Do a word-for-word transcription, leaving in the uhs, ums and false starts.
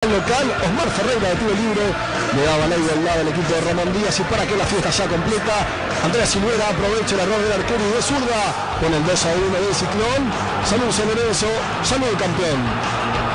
el local. Osmar Ferreira de tiro libre le daba la igualdad al equipo de Ramón Díaz, y para que la fiesta sea completa, Andrea Silvera aprovecha el error del arquero y de zurda con el dos a uno del Ciclón. Salud San Lorenzo, salud campeón.